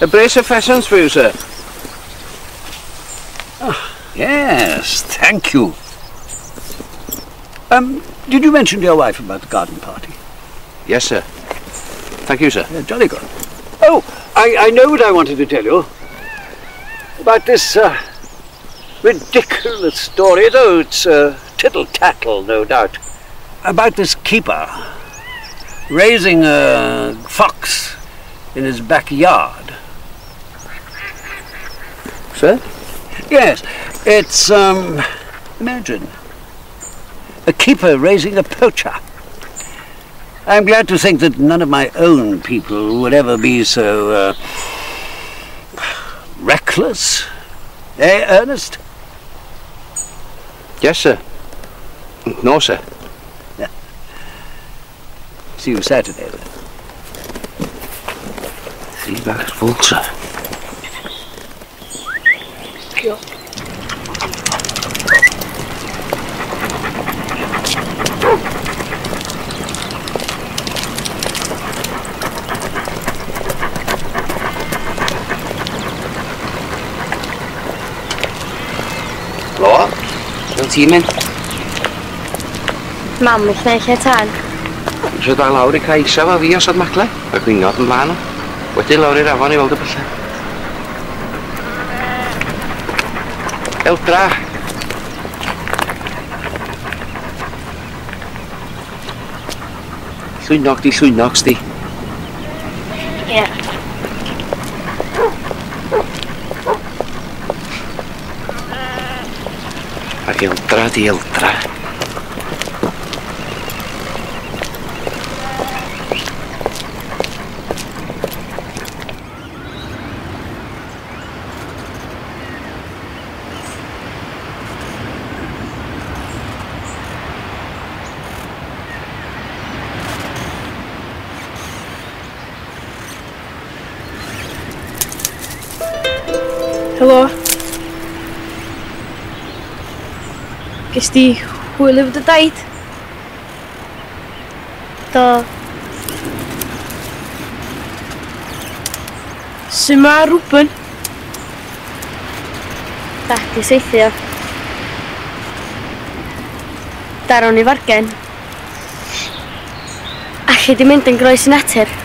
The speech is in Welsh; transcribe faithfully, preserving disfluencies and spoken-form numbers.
A brace of pheasants for you, sir. Oh, yes, thank you. Um, did you mention to your wife about the garden party? Yes, sir. Thank you, sir. Yeah, jolly good. Oh, I, I know what I wanted to tell you. About this uh, ridiculous story, though it's uh, tittle-tattle, no doubt. About this keeper raising a fox in his backyard. Sir? Yes, it's, um, imagine, a keeper raising a poacher. I'm glad to think that none of my own people would ever be so, uh, reckless. Eh, Ernest? Yes, sir. No, sir. Yeah. See you Saturday, then. Three bags full, sir. Ja. Hallå? Ska du med? Mamma knäcker ett hörn. Så där Laura Kajsa var vi har satt makla. Jag kunde inte lära. Och till Laura där var ni valde på sig. Eltra. Swynog di, swynogs di. Ja. Ag eltra di eltra. Hallå? Ges di hwyl efo dy daid? Do. Su ma Rwben? Dad di seithio. Daron i fargen. Alli di mynd yn groes i natur.